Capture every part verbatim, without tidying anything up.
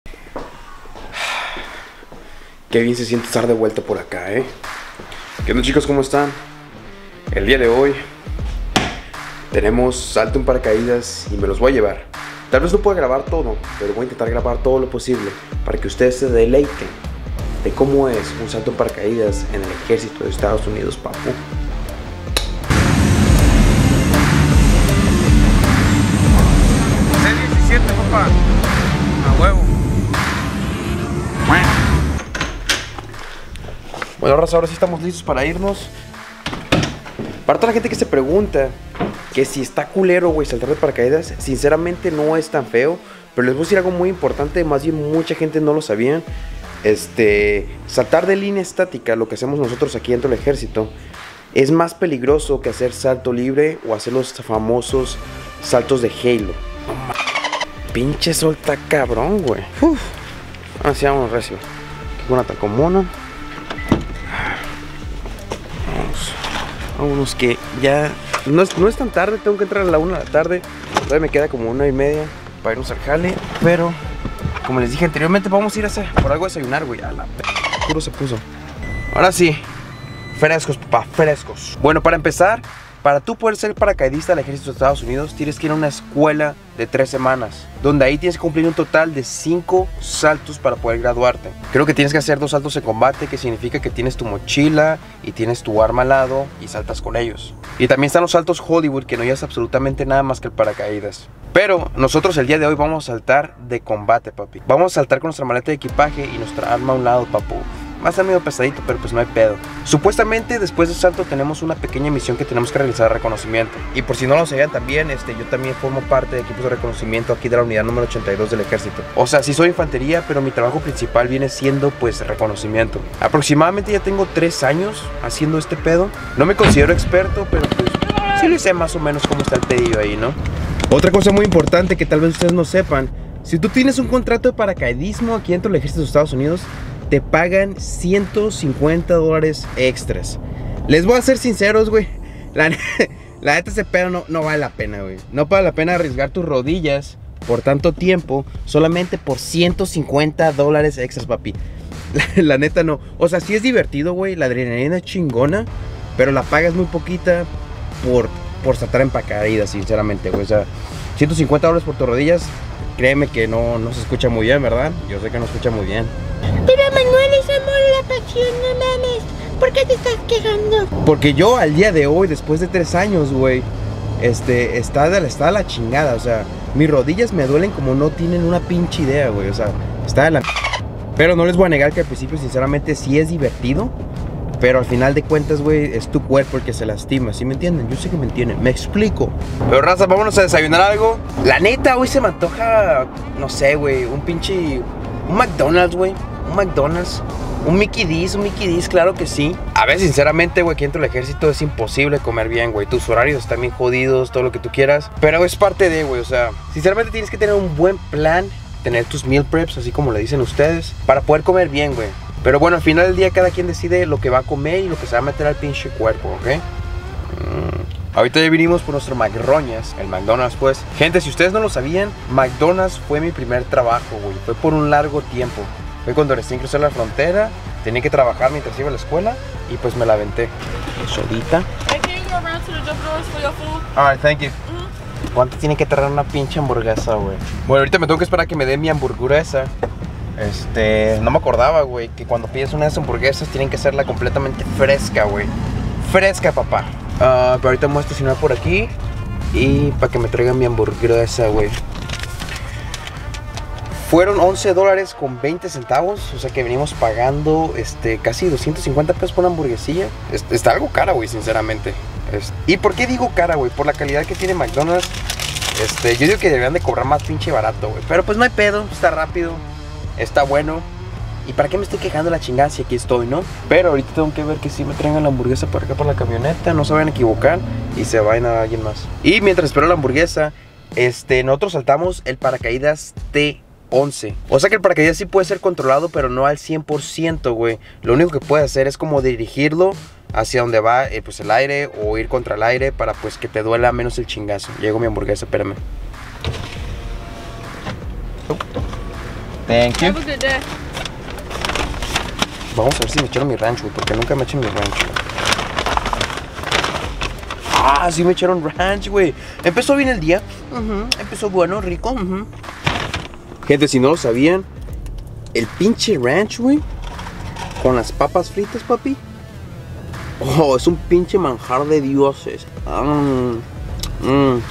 Qué bien se siente estar de vuelta por acá, ¿eh? ¿Qué onda, chicos? ¿Cómo están? El día de hoy tenemos salto en paracaídas y me los voy a llevar. Tal vez no pueda grabar todo, pero voy a intentar grabar todo lo posible para que ustedes se deleiten de cómo es un salto en paracaídas en el ejército de Estados Unidos, papu. C diecisiete, papá. A huevo. Bueno, raza, ahora sí estamos listos para irnos. Para toda la gente que se pregunta que si está culero, güey, saltar de paracaídas, sinceramente no es tan feo. Pero les voy a decir algo muy importante, más bien mucha gente no lo sabía. Este, saltar de línea estática, lo que hacemos nosotros aquí dentro del ejército, es más peligroso que hacer salto libre o hacer los famosos saltos de Halo. No, pinche sol está cabrón, güey. Uf. Así vamos, recio. Qué buena tan común. Vámonos que ya no es, no es tan tarde, tengo que entrar a la una de la tarde. Todavía me queda como una y media para irnos al jale. Pero, como les dije anteriormente, vamos a ir a hacer por algo a desayunar, güey. A la p... puro se puso. Ahora sí, frescos, papá, frescos. Bueno, para empezar, para tú poder ser paracaidista del ejército de Estados Unidos, tienes que ir a una escuela de tres semanas, donde ahí tienes que cumplir un total de cinco saltos para poder graduarte. Creo que tienes que hacer dos saltos en combate, que significa que tienes tu mochila y tienes tu arma al lado y saltas con ellos. Y también están los saltos Hollywood, que no llevas absolutamente nada más que el paracaídas. Pero nosotros el día de hoy vamos a saltar de combate, papi. Vamos a saltar con nuestra maleta de equipaje y nuestra arma a un lado, papu. Va a estar medio pesadito, pero pues no hay pedo. Supuestamente después del salto tenemos una pequeña misión que tenemos que realizar de reconocimiento. Y por si no lo sabían también, este, yo también formo parte de equipos de reconocimiento aquí de la unidad número ochenta y dos del ejército. O sea, sí soy infantería, pero mi trabajo principal viene siendo pues reconocimiento. Aproximadamente ya tengo tres años haciendo este pedo. No me considero experto, pero pues sí le sé más o menos cómo está el pedillo ahí, ¿no? Otra cosa muy importante que tal vez ustedes no sepan: si tú tienes un contrato de paracaidismo aquí dentro del ejército de Estados Unidos, te pagan ciento cincuenta dólares extras. Les voy a ser sinceros, güey. La, la neta, ese pedo no, no vale la pena, güey. No vale la pena arriesgar tus rodillas por tanto tiempo solamente por ciento cincuenta dólares extras, papi. La, la neta no. O sea, sí es divertido, güey. La adrenalina es chingona, pero la pagas muy poquita por, por saltar en paracaídas, sinceramente, güey. O sea, ciento cincuenta dólares por tus rodillas, créeme que no, no se escucha muy bien, ¿verdad? Yo sé que no se escucha muy bien. Pero Manuel, es amor la pasión, no mames. ¿Por qué te estás quejando? Porque yo al día de hoy, después de tres años, güey, este, está de, está de la chingada. O sea, mis rodillas me duelen como no tienen una pinche idea, güey. O sea, está de la... Pero no les voy a negar que al principio, sinceramente, sí es divertido. Pero al final de cuentas, güey, es tu cuerpo el que se lastima, ¿sí me entienden? Yo sé que me entienden, me explico. Pero raza, vámonos a desayunar algo. La neta, hoy se me antoja, no sé, güey, un pinche... un McDonald's, güey. Un McDonald's. Un Mickey D's, un Mickey D's, claro que sí. A ver, sinceramente, güey, aquí dentro del ejército es imposible comer bien, güey. Tus horarios están bien jodidos, todo lo que tú quieras. Pero es parte de, güey, o sea, sinceramente tienes que tener un buen plan, tener tus meal preps, así como le dicen ustedes, para poder comer bien, güey. Pero bueno, al final del día cada quien decide lo que va a comer y lo que se va a meter al pinche cuerpo, ¿ok? Mm. Ahorita ya vinimos por nuestro McRoñas, el McDonald's, pues. Gente, si ustedes no lo sabían, McDonald's fue mi primer trabajo, güey. Fue por un largo tiempo. Fue cuando recién crucé la frontera, tenía que trabajar mientras iba a la escuela y pues me la aventé. Solita. Alright, thank you. Mm-hmm. ¿Cuánto tiene que tardar una pinche hamburguesa, güey? Bueno, ahorita me tengo que esperar a que me den mi hamburguesa. Este, no me acordaba, güey, que cuando pides una de esas hamburguesas tienen que serla completamente fresca, güey. Fresca, papá. Uh, pero ahorita me voy a estacionar por aquí y para que me traigan mi hamburguesa, güey. Fueron once dólares con veinte centavos, o sea que venimos pagando este, casi doscientos cincuenta pesos por una hamburguesilla. Está, está algo cara, güey, sinceramente. Este, ¿Y por qué digo cara, güey? Por la calidad que tiene McDonald's. Este, yo digo que deberían de cobrar más pinche barato, güey. Pero pues no hay pedo, está rápido, está bueno. ¿Y para qué me estoy quejando la chingada si aquí estoy, no? Pero ahorita tengo que ver que sí me traigan la hamburguesa para acá por la camioneta, no se vayan a equivocar y se vayan a alguien más. Y mientras espero la hamburguesa, este, nosotros saltamos el paracaídas T once. O sea que el paracaídas sí puede ser controlado, pero no al cien por ciento, güey. Lo único que puede hacer es como dirigirlo hacia donde va eh, pues el aire, o ir contra el aire para pues que te duela menos el chingazo. Llego mi hamburguesa, espérame. Oh. Thank you. Have a good day. Vamos a ver si me echaron mi ranch, güey, porque nunca me echen mi ranch. Ah, sí me echaron ranch, güey. Empezó bien el día. Uh-huh. Empezó bueno, rico. Uh-huh. Gente, si no lo sabían, el pinche ranch, güey, con las papas fritas, papi. Oh, es un pinche manjar de dioses. Mm, mm.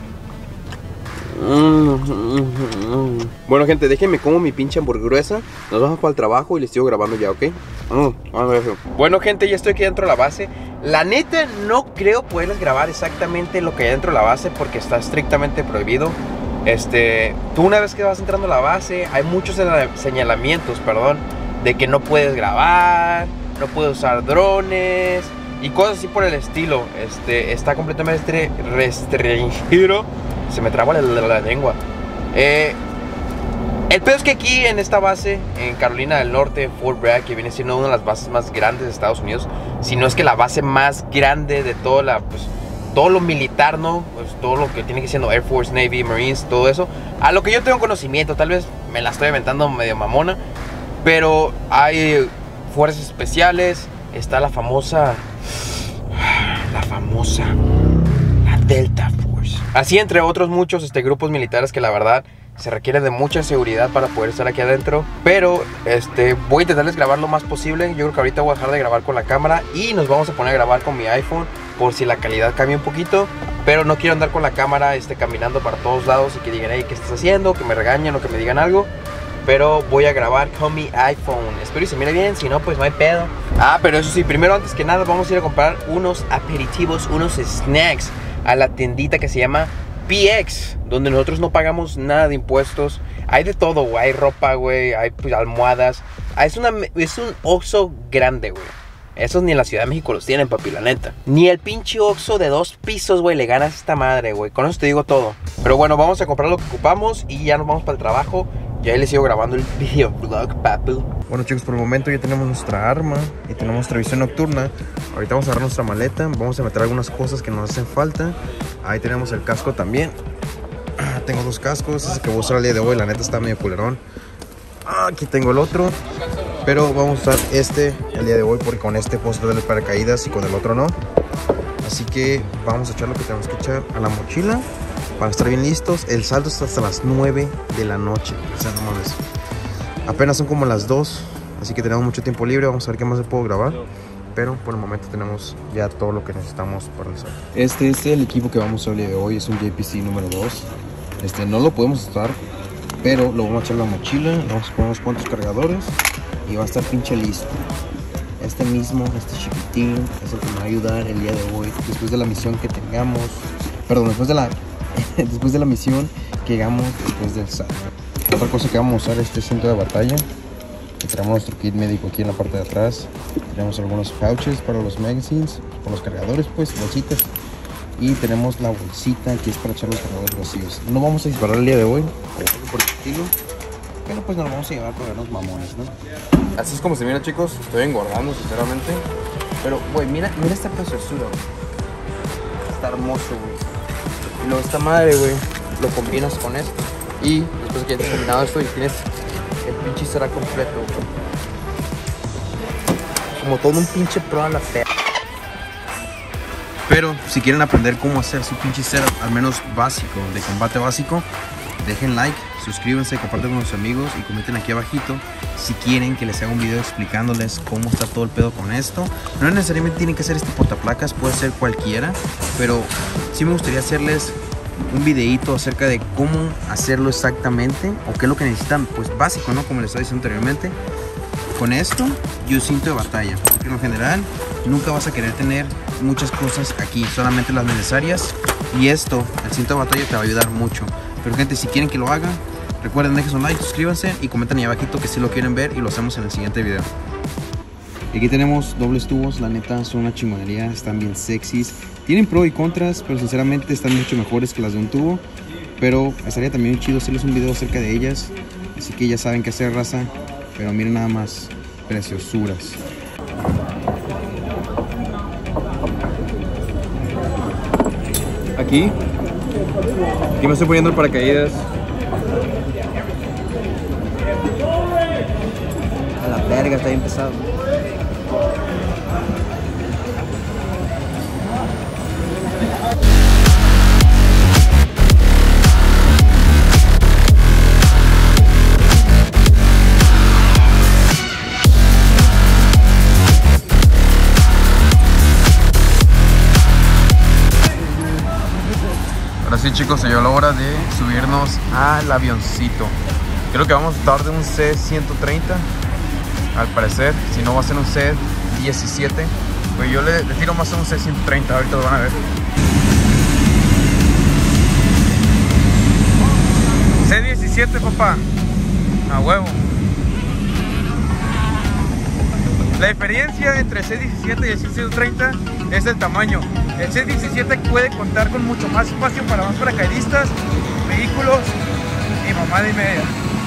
Mm, mm, mm. Bueno, gente, déjenme como mi pinche hamburguesa. Nos vamos para el trabajo y les sigo grabando ya, ¿ok? Mm, bueno, gente, ya estoy aquí dentro de la base. La neta, no creo poderles grabar exactamente lo que hay dentro de la base porque está estrictamente prohibido. Este, tú una vez que vas entrando a la base, hay muchos señalamientos, perdón, de que no puedes grabar, no puedes usar drones y cosas así por el estilo. Este, está completamente restringido. Se me traba la, la, la lengua. Eh, el peor es que aquí en esta base, en Carolina del Norte, Fort Bragg, que viene siendo una de las bases más grandes de Estados Unidos, si no es que la base más grande de toda la, pues, todo lo militar, ¿no? Pues todo lo que tiene que siendo Air Force, Navy, Marines, todo eso. A lo que yo tengo conocimiento, tal vez me la estoy inventando medio mamona, pero hay fuerzas especiales, está la famosa, la famosa, la Delta Force. Así entre otros muchos este, grupos militares que la verdad se requiere de mucha seguridad para poder estar aquí adentro. Pero este, voy a intentarles grabar lo más posible. Yo creo que ahorita voy a dejar de grabar con la cámara y nos vamos a poner a grabar con mi iPhone por si la calidad cambia un poquito. Pero no quiero andar con la cámara este, caminando para todos lados y que digan, hey, ¿qué estás haciendo? Que me regañen o que me digan algo. Pero voy a grabar con mi iPhone. Espero y se mire bien, si no pues no hay pedo. Ah, pero eso sí, primero antes que nada vamos a ir a comprar unos aperitivos, unos snacks a la tiendita que se llama P X, donde nosotros no pagamos nada de impuestos. Hay de todo, güey. Hay ropa, güey. Hay pues, almohadas. Ah, es, una, es un Oxxo grande, güey. Esos ni en la Ciudad de México los tienen, papi, la neta. Ni el pinche Oxxo de dos pisos, güey, le ganas a esta madre, güey. Con eso te digo todo. Pero bueno, vamos a comprar lo que ocupamos y ya nos vamos para el trabajo. Y ahí les sigo grabando el video vlog, papu. Bueno, chicos, por el momento ya tenemos nuestra arma y tenemos nuestra visión nocturna. Ahorita vamos a agarrar nuestra maleta. Vamos a meter algunas cosas que nos hacen falta. Ahí tenemos el casco también. Ah, tengo dos cascos. Ese que voy a usar el día de hoy, la neta está medio culerón. Ah, aquí tengo el otro. Pero vamos a usar este el día de hoy porque con este puedo usar el paracaídas y con el otro no. Así que vamos a echar lo que tenemos que echar a la mochila para estar bien listos. El salto está hasta las nueve de la noche. O sea, no mames. Apenas son como las dos. Así que tenemos mucho tiempo libre. Vamos a ver qué más se puedo grabar. Pero por el momento tenemos ya todo lo que necesitamos para el salto. Este es el equipo que vamos a usar el día de hoy. Es un J P C número dos. Este no lo podemos usar, pero lo vamos a echar en la mochila. Vamos a poner unos cuantos cargadores y va a estar pinche listo. Este mismo, este chiquitín, es el que me va a ayudar el día de hoy. Después de la misión que tengamos. Perdón, después de la... después de la misión que hagamos después del salto. Otra cosa que vamos a usar es este cinto de batalla. Y tenemos nuestro kit médico aquí en la parte de atrás. Tenemos algunos pouches para los magazines, para los cargadores, pues, bolsitas. Y tenemos la bolsita que es para echar los cargadores vacíos. No vamos a disparar el día de hoy, por el estilo, pero pues nos lo vamos a llevar por vernos mamones, ¿no? Así es como se mira, chicos. Estoy engordando, sinceramente. Pero, güey, mira, mira esta preciosura, güey. Está hermoso, güey. Lo esta madre, güey, lo combinas con esto. Y después que ya tienes combinado esto y tienes el pinche cera completo, güey. Como todo un pinche pro a la fe. Pero si quieren aprender cómo hacer su pinche cera, al menos básico, de combate básico, dejen like, suscríbanse, compartan con sus amigos y comenten aquí abajito si quieren que les haga un video explicándoles cómo está todo el pedo con esto. No necesariamente tienen que ser este portaplacas, puede ser cualquiera, pero sí me gustaría hacerles un videito acerca de cómo hacerlo exactamente o qué es lo que necesitan, pues básico, ¿no? Como les estaba diciendo anteriormente. Con esto y un cinto de batalla, porque en lo general nunca vas a querer tener muchas cosas aquí, solamente las necesarias. Y esto, el cinto de batalla, te va a ayudar mucho. Pero gente, si quieren que lo haga, recuerden, dejen su like, suscríbanse y comenten ahí abajito que si lo quieren ver y lo hacemos en el siguiente video. Y aquí tenemos dobles tubos, la neta son una chingonería, están bien sexys. Tienen pro y contras, pero sinceramente están mucho mejores que las de un tubo. Pero estaría también chido hacerles un video acerca de ellas. Así que ya saben qué hacer, raza. Pero miren nada más, preciosuras. Aquí, aquí me estoy poniendo el paracaídas. Verga, está bien pesado. Ahora sí, chicos, se llegó la hora de subirnos al avioncito. Creo que vamos a estar de un C ciento treinta, al parecer. Si no, va a ser un C diecisiete. Pues yo le, le tiro más a un C ciento treinta, ahorita lo van a ver. C diecisiete, papá. A huevo. La diferencia entre C diecisiete y el C ciento treinta es el tamaño. El C diecisiete puede contar con mucho más espacio para más paracaidistas, vehículos y mamada y media.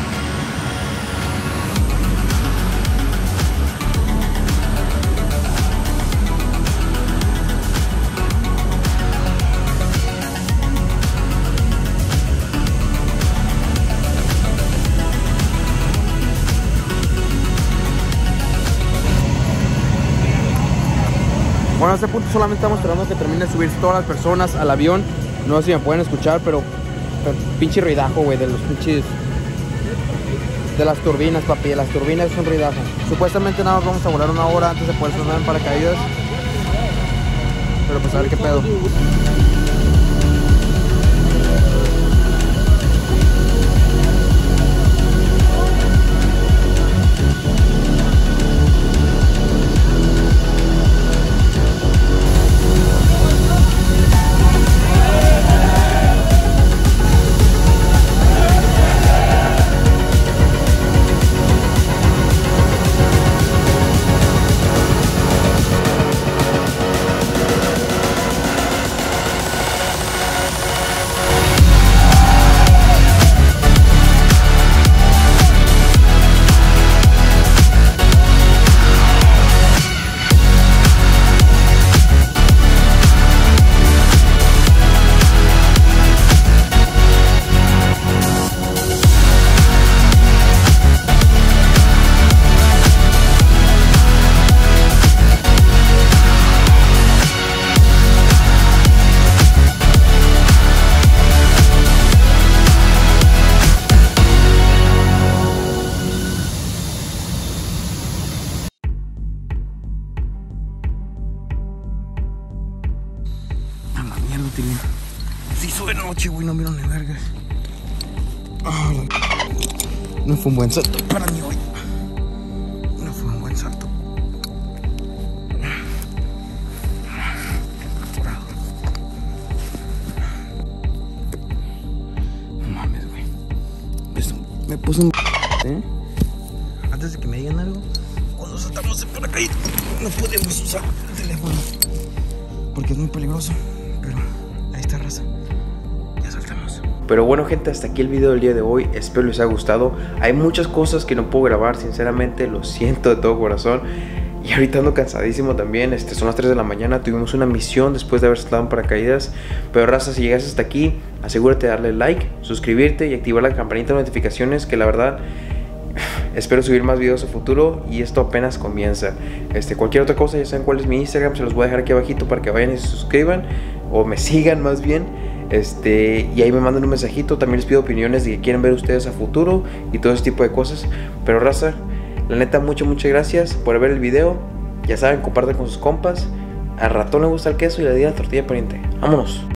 Bueno, a este punto solamente estamos esperando que termine de subir todas las personas al avión. No sé si me pueden escuchar, pero, pero pinche ruidajo, güey, de los pinches... De las turbinas, papi, de las turbinas es un ruidajo. Supuestamente nada más vamos a volar una hora antes de poder sonar en paracaídas. Pero pues a ver qué pedo. Se hizo de noche, güey, no miro ni vergas. Oh, no fue un buen salto para mí hoy. No fue un buen salto. No mames, güey. Me puse un... ¿eh? Antes de que me digan algo, cuando saltamos por acá no podemos usar el teléfono porque es muy peligroso. Pero ahí está, raza. Ya saltamos. Pero bueno, gente, hasta aquí el video del día de hoy. Espero les haya gustado. Hay muchas cosas que no puedo grabar, sinceramente. Lo siento de todo corazón. Y ahorita ando cansadísimo también. Este, son las tres de la mañana. Tuvimos una misión después de haber saltado en paracaídas. Pero raza, si llegas hasta aquí, asegúrate de darle like, suscribirte y activar la campanita de notificaciones, que la verdad... espero subir más videos a futuro y esto apenas comienza. Este, cualquier otra cosa, ya saben cuál es mi Instagram, se los voy a dejar aquí abajito para que vayan y se suscriban o me sigan más bien. Este, y ahí me mandan un mensajito. También les pido opiniones de que quieren ver ustedes a futuro y todo ese tipo de cosas. Pero raza, la neta, muchas, muchas gracias por ver el video. Ya saben, compartan con sus compas. Al ratón le gusta el queso y le di la tortilla pariente. Vámonos.